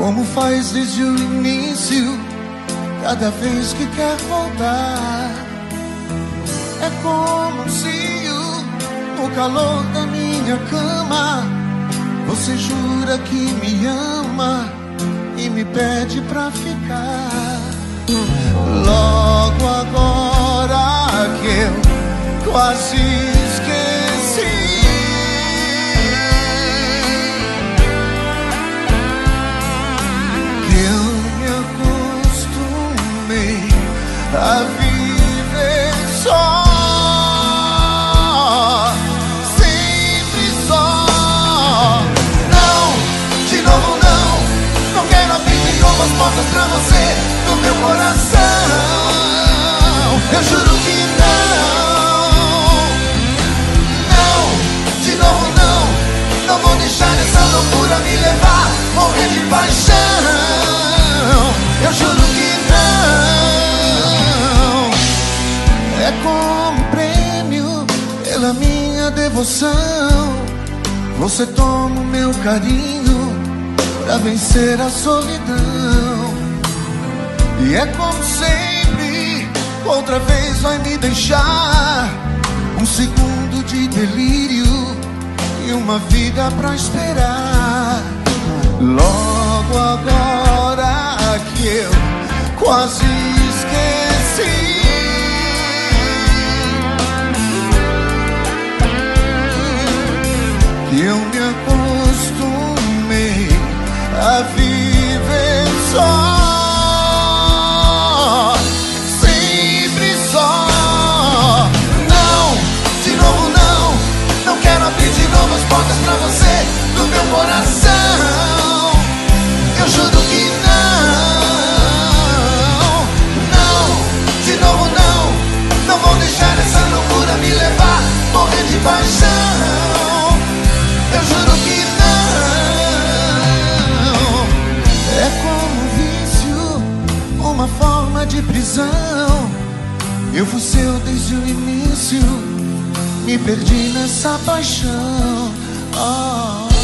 como faz desde o início, cada vez que quer voltar. É como um cio no calor da minha cama. Você jura que me ama e me pede pra ficar. Logo agora que eu quase esqueci, que eu me acostumei a viver só, sempre só. Não, de novo não quero abrir de novo as portas pra você no meu coração. Eu juro que de novo não vou deixar essa loucura me levar, morrer de paixão. Eu juro que não. É como um prêmio pela minha devoção. Você toma o meu carinho pra vencer a solidão. E é como sempre, outra vez vai me deixar um segundo de delírio e uma vida pra esperar. Logo agora que eu quase esqueci, que eu me acostumei a viver só, sempre só. Não, de novo não quero abrir de novo as portas pra você do meu coração. Eu juro que de novo não vou deixar essa loucura me levar, morrer de paixão. Eu juro que não. É como um vício, uma forma de prisão. Eu fui seu desde o início, me perdi nessa paixão. Oh.